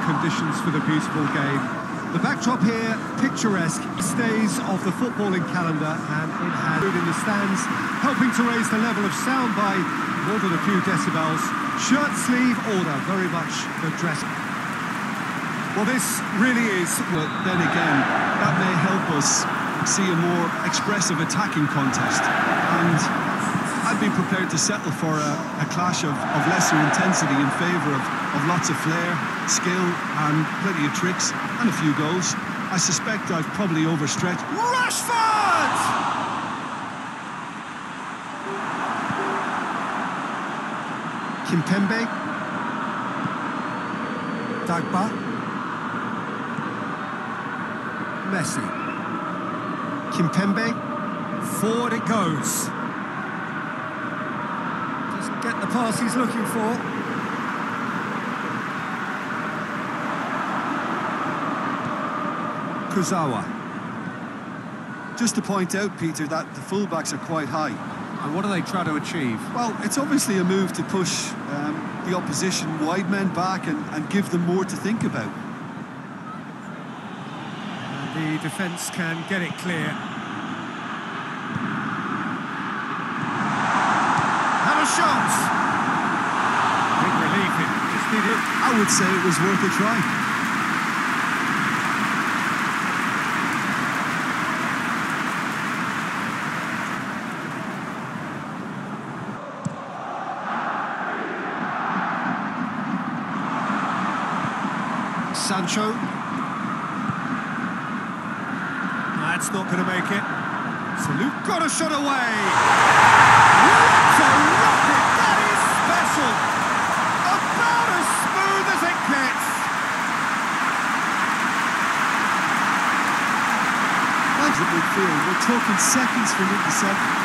conditions for the beautiful game. The backdrop here, picturesque, stays of the footballing calendar, and it has in the stands, helping to raise the level of sound by more than a few decibels. Shirt sleeve order, very much the dress. Well, this really is. Well, then again, that may help us see a more expressive attacking contest, and I'd be prepared to settle for a clash of lesser intensity in favour of lots of flair, skill and plenty of tricks and a few goals. I suspect I've probably overstretched. Rashford! Kimpembe. Dagba. Messi. Kimpembe. Forward it goes. Doesn't get the pass he's looking for. Kurzawa. Just to point out, Peter, that the fullbacks are quite high. And what do they try to achieve? Well, it's obviously a move to push the opposition wide men back and give them more to think about. The defence can get it clear. And a shot! Big relief, it just needed. I would say it was worth a try. Sancho. That's not going to make it. Salute got a shot away. What a rocket! That is special. About as smooth as it gets. That's at midfield. We're talking seconds from interception.